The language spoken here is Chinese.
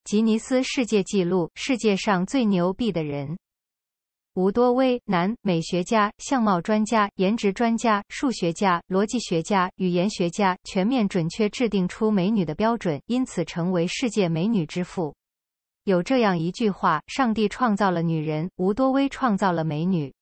吉尼斯世界纪录，世界上最牛逼的人。吴多威，男，美学家、相貌专家、颜值专家、数学家、逻辑学家、语言学家，全面准确制定出美女的标准，因此成为世界美女之父。有这样一句话：上帝创造了女人，吴多威创造了美女。